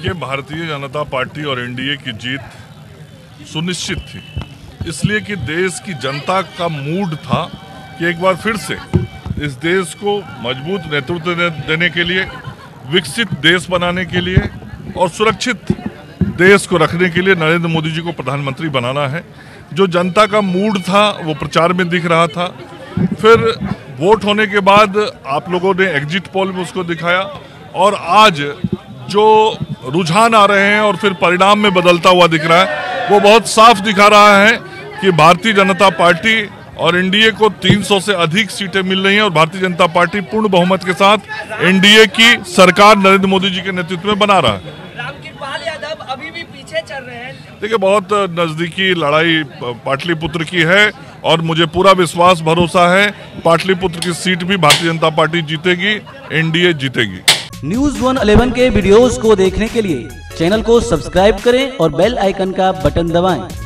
देखिए, भारतीय जनता पार्टी और एनडीए की जीत सुनिश्चित थी, इसलिए कि देश की जनता का मूड था कि एक बार फिर से इस देश को मजबूत नेतृत्व देने के लिए, विकसित देश बनाने के लिए और सुरक्षित देश को रखने के लिए नरेंद्र मोदी जी को प्रधानमंत्री बनाना है। जो जनता का मूड था वो प्रचार में दिख रहा था। फिर वोट होने के बाद आप लोगों ने एग्जिट पोल में उसको दिखाया और आज जो रुझान आ रहे हैं और फिर परिणाम में बदलता हुआ दिख रहा है, वो बहुत साफ दिखा रहा है कि भारतीय जनता पार्टी और एनडीए को 300 से अधिक सीटें मिल रही हैं और भारतीय जनता पार्टी पूर्ण बहुमत के साथ एनडीए की सरकार नरेंद्र मोदी जी के नेतृत्व में बना रहा है। रामकृपाल यादव अभी भी पीछे चल रहे हैं। देखिए, बहुत नजदीकी लड़ाई पाटलिपुत्र की है और मुझे पूरा विश्वास भरोसा है पाटलिपुत्र की सीट भी भारतीय जनता पार्टी जीतेगी, एनडीए जीतेगी। News 111 के वीडियोस को देखने के लिए चैनल को सब्सक्राइब करें और बेल आइकन का बटन दबाएं।